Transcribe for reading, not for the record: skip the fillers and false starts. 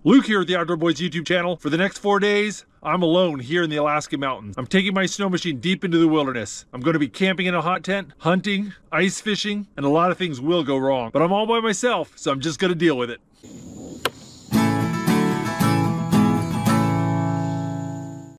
Luke here at the Outdoor Boys YouTube channel. For the next 4 days, I'm alone here in the Alaskan mountains. I'm taking my snow machine deep into the wilderness. I'm going to be camping in a hot tent, hunting, ice fishing, and a lot of things will go wrong. But I'm all by myself, so I'm just going to deal with it.